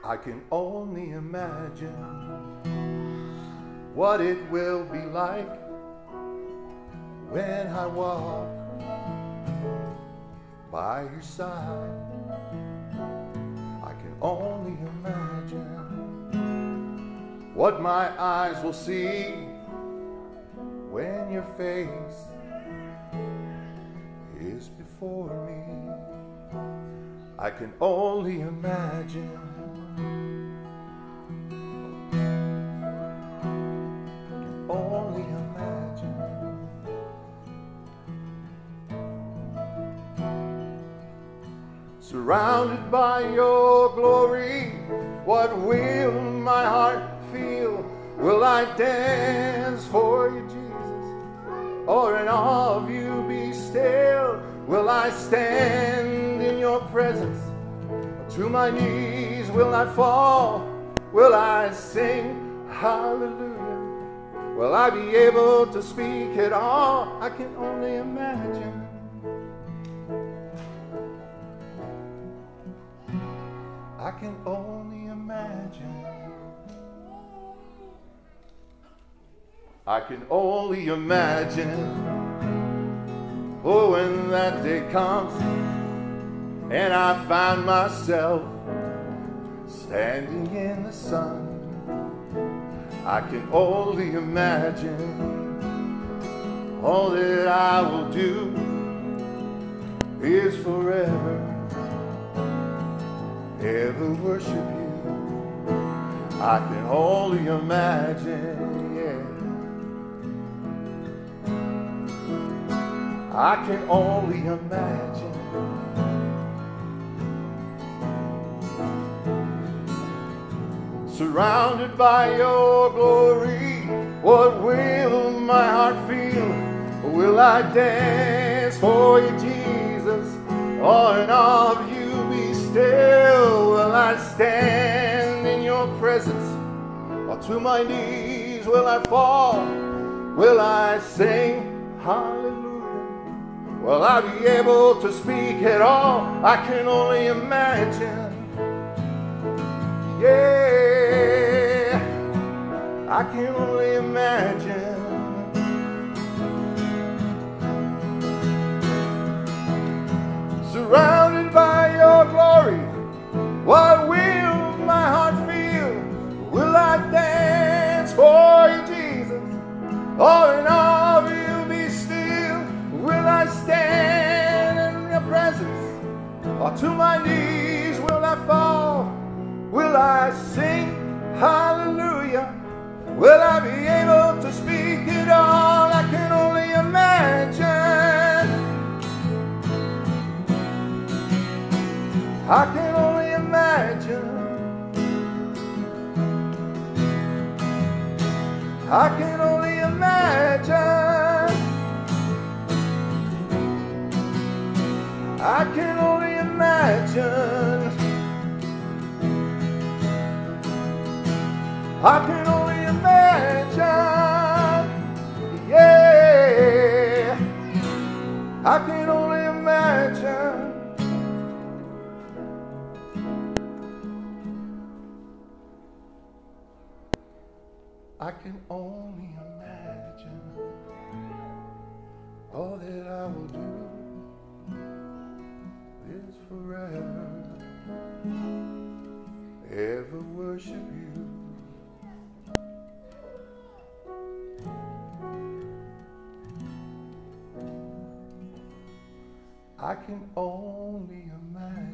I can only imagine what it will be like when I walk by your side. I can only imagine what my eyes will see when your face is before me. I can only imagine. Only imagine. Surrounded by your glory, what will my heart feel? Will I dance for you, Jesus, or in awe of you be still? Will I stand in your presence? To my knees will I fall? Will I sing hallelujah? Will I be able to speak at all? I can only imagine. I can only imagine. I can only imagine. Oh, when that day comes and I find myself standing in the sun, I can only imagine. All that I will do is forever, ever worship you. I can only imagine, yeah. I can only imagine. Surrounded by your glory, what will my heart feel? Will I dance for you, Jesus, or in awe of you be still? Will I stand in your presence, or to my knees will I fall? Will I sing hallelujah? Will I be able to speak at all? I can only imagine. Yeah, I can only imagine. Surrounded by your glory, what will my heart feel? Will I dance for you, Jesus, or in awe of you be still? Will I stand in your presence, or to my knees will I fall? Will I sing hallelujah? Will I be able to speak it all? I can only imagine. I can only imagine. I can only imagine. I can only imagine. I can only imagine, yeah, I can only imagine. I can only imagine all that I will do is forever, ever worship you. I can only imagine.